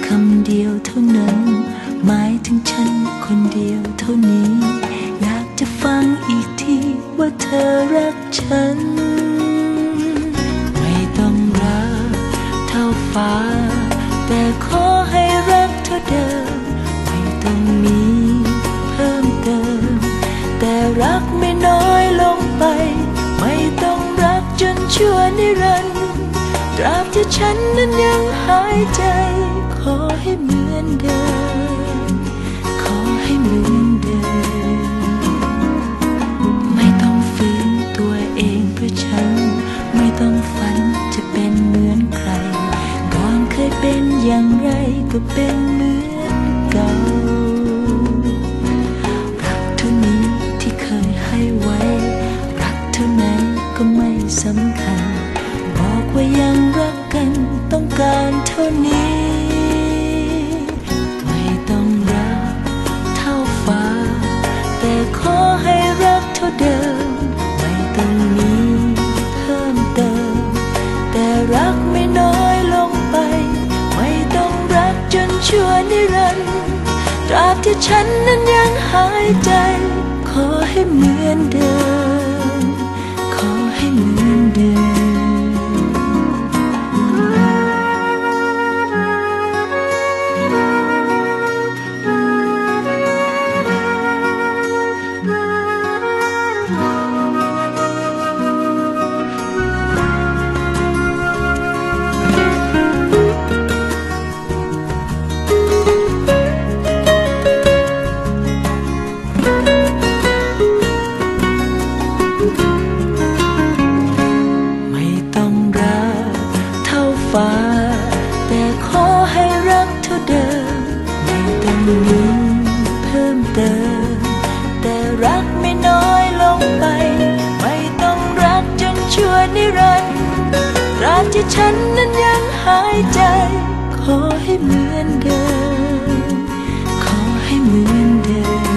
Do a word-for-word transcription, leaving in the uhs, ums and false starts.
คำเดียวเท่านั้นหมายถึงฉันคนเดียวเท่านี้อยากจะฟังอีกทีว่าเธอรักฉันไม่ต้องรักเท่าฟ้าแต่ขอให้รักเท่าเดิมไม่ต้องมีเพิ่มเติมแต่รักไม่น้อยลงไปไม่ต้องรักจนชั่วนิรันดร์ตราบที่ฉันนั้นยังหายใจขอให้เหมือนเดิมขอให้เหมือนเดิมไม่ต้องฝืนตัวเองเพื่อฉันไม่ต้องฝันจะเป็นเหมือนใครก่อนเคยเป็นอย่างไรก็เป็นเหมือนเก่ารักเท่านี้ที่เคยให้ไว้รักเท่าไหนก็ไม่สำคัญบอกว่ายังรักกันต้องการเท่านี้ไม่ต้องรักเท่าฟ้าแต่ขอให้รักเท่าเดิมไม่ต้องมีเพิ่มเติมแต่รักไม่น้อยลงไปไม่ต้องรักจนชั่วนิรันดร์ตราบที่ฉันนั้นยังหายใจขอให้เหมือนเดิมขอให้เหมือนเดิมแต่ขอให้รักเท่าเดิมไม่ต้องมีเพิ่มเติมแต่รักไม่น้อยลงไปไม่ต้องรักจนชั่วนิรันดร์ตราบที่ฉันนั้นยังหายใจขอให้เหมือนเดิมขอให้เหมือนเดิม